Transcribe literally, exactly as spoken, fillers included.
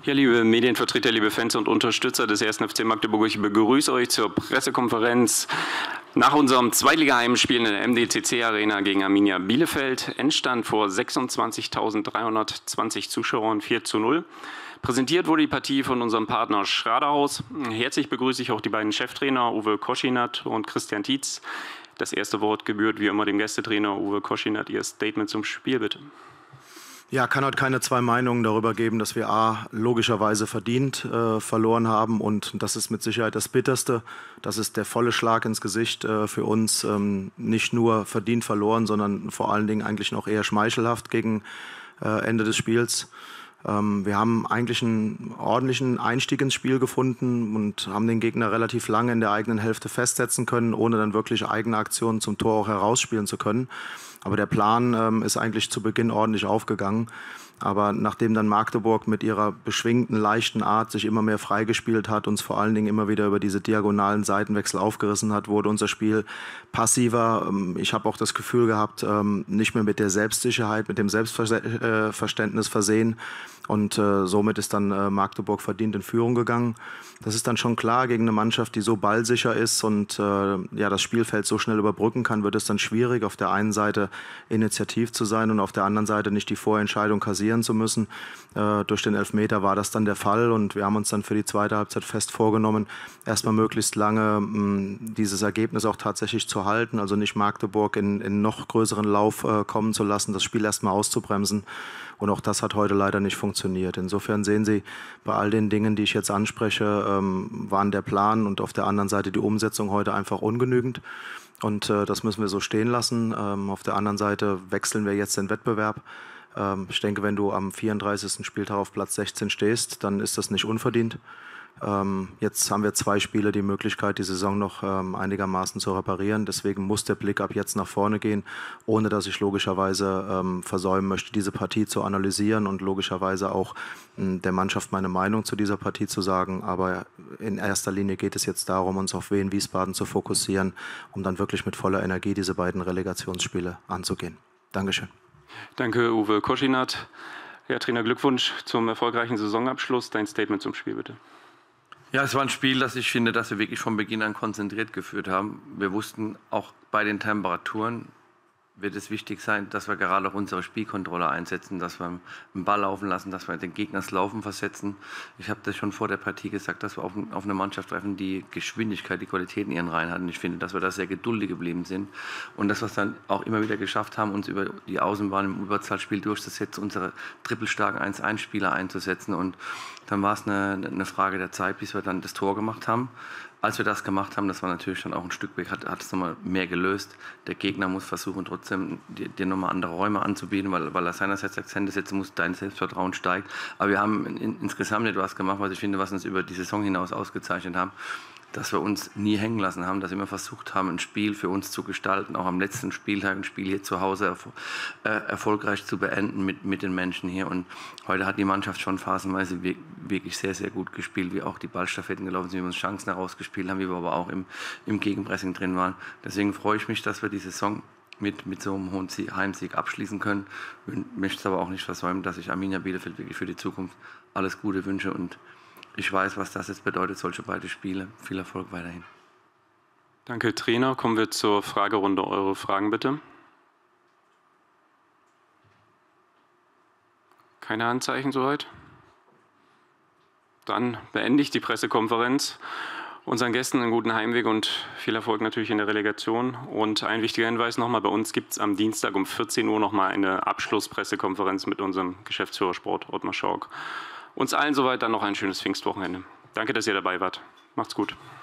Ja, liebe Medienvertreter, liebe Fans und Unterstützer des ersten F C Magdeburg, ich begrüße euch zur Pressekonferenz nach unserem Zweitliga-Heimspiel in der M D C C-Arena gegen Arminia Bielefeld. Endstand vor sechsundzwanzigtausenddreihundertzwanzig Zuschauern, vier zu null. Präsentiert wurde die Partie von unserem Partner Schraderhaus. Herzlich begrüße ich auch die beiden Cheftrainer Uwe Koschinat und Christian Tietz. Das erste Wort gebührt wie immer dem Gästetrainer Uwe Koschinat. Ihr Statement zum Spiel, bitte. Ja, kann heute keine zwei Meinungen darüber geben, dass wir A, logischerweise verdient äh, verloren haben, und das ist mit Sicherheit das Bitterste. Das ist der volle Schlag ins Gesicht äh, für uns. Ähm, nicht nur verdient verloren, sondern vor allen Dingen eigentlich noch eher schmeichelhaft gegen äh, Ende des Spiels. Ähm, wir haben eigentlich einen ordentlichen Einstieg ins Spiel gefunden und haben den Gegner relativ lange in der eigenen Hälfte festsetzen können, ohne dann wirklich eigene Aktionen zum Tor auch herausspielen zu können. Aber der Plan ähm, ist eigentlich zu Beginn ordentlich aufgegangen. Aber nachdem dann Magdeburg mit ihrer beschwingten, leichten Art sich immer mehr freigespielt hat, uns vor allen Dingen immer wieder über diese diagonalen Seitenwechsel aufgerissen hat, wurde unser Spiel passiver. Ich habe auch das Gefühl gehabt, nicht mehr mit der Selbstsicherheit, mit dem Selbstverständnis versehen. Und äh, somit ist dann äh, Magdeburg verdient in Führung gegangen. Das ist dann schon klar, gegen eine Mannschaft, die so ballsicher ist und äh, ja, das Spielfeld so schnell überbrücken kann, wird es dann schwierig, auf der einen Seite initiativ zu sein und auf der anderen Seite nicht die Vorentscheidung kassieren zu müssen. Äh, durch den Elfmeter war das dann der Fall, und wir haben uns dann für die zweite Halbzeit fest vorgenommen, erstmal möglichst lange mh, dieses Ergebnis auch tatsächlich zu halten, also nicht Magdeburg in, in noch größeren Lauf äh, kommen zu lassen, das Spiel erstmal auszubremsen. Und auch das hat heute leider nicht funktioniert. Insofern sehen Sie, bei all den Dingen, die ich jetzt anspreche, ähm, waren der Plan und auf der anderen Seite die Umsetzung heute einfach ungenügend. Und äh, das müssen wir so stehen lassen. Ähm, auf der anderen Seite wechseln wir jetzt den Wettbewerb. Ähm, ich denke, wenn du am vierunddreißigsten Spieltag auf Platz sechzehn stehst, dann ist das nicht unverdient. Ähm, jetzt haben wir zwei Spiele die Möglichkeit, die Saison noch ähm, einigermaßen zu reparieren. Deswegen muss der Blick ab jetzt nach vorne gehen, ohne dass ich logischerweise ähm, versäumen möchte, diese Partie zu analysieren und logischerweise auch ähm, der Mannschaft meine Meinung zu dieser Partie zu sagen. Aber in erster Linie geht es jetzt darum, uns auf Wien Wiesbaden zu fokussieren, um dann wirklich mit voller Energie diese beiden Relegationsspiele anzugehen. Dankeschön. Danke, Uwe Koschinat. Ja, Trainer, Glückwunsch zum erfolgreichen Saisonabschluss. Dein Statement zum Spiel, bitte. Ja, es war ein Spiel, das ich finde, dass wir wirklich von Beginn an konzentriert geführt haben. Wir wussten, auch bei den Temperaturen wird es wichtig sein, dass wir gerade auch unsere Spielkontrolle einsetzen, dass wir den Ball laufen lassen, dass wir den Gegner ins Laufen versetzen. Ich habe das schon vor der Partie gesagt, dass wir auf, auf eine Mannschaft treffen, die Geschwindigkeit, die Qualität in ihren Reihen hat. Und ich finde, dass wir da sehr geduldig geblieben sind. Und dass wir es dann auch immer wieder geschafft haben, uns über die Außenbahn im Überzahlspiel durchzusetzen, unsere trippelstarken eins eins Spieler einzusetzen. Und dann war es eine, eine Frage der Zeit, bis wir dann das Tor gemacht haben. Als wir das gemacht haben, das war natürlich dann auch ein Stück weg, hat, hat es nochmal mehr gelöst. Der Gegner muss versuchen, trotzdem dir, dir nochmal andere Räume anzubieten, weil, weil er seinerseits Akzente setzen muss, dein Selbstvertrauen steigt. Aber wir haben in, insgesamt etwas gemacht, was ich finde, was uns über die Saison hinaus ausgezeichnet haben, dass wir uns nie hängen lassen haben, dass wir immer versucht haben, ein Spiel für uns zu gestalten, auch am letzten Spieltag ein Spiel hier zu Hause erfol äh, erfolgreich zu beenden mit, mit den Menschen hier. Und heute hat die Mannschaft schon phasenweise wirklich sehr, sehr gut gespielt, wie auch die Ballstaffetten gelaufen sind, wie wir uns Chancen herausgespielt haben, wie wir aber auch im, im Gegenpressing drin waren. Deswegen freue ich mich, dass wir die Saison mit, mit so einem hohen Heimsieg abschließen können. Ich möchte es aber auch nicht versäumen, dass ich Arminia Bielefeld wirklich für die Zukunft alles Gute wünsche, und ich weiß, was das jetzt bedeutet, solche beide Spiele. Viel Erfolg weiterhin. Danke, Trainer. Kommen wir zur Fragerunde. Eure Fragen, bitte. Keine Handzeichen soweit? Dann beende ich die Pressekonferenz. Unseren Gästen einen guten Heimweg und viel Erfolg natürlich in der Relegation. Und ein wichtiger Hinweis nochmal, bei uns gibt es am Dienstag um vierzehn Uhr nochmal eine Abschlusspressekonferenz mit unserem Geschäftsführer Sport, Ottmar Schork. Uns allen soweit dann noch ein schönes Pfingstwochenende. Danke, dass ihr dabei wart. Macht's gut.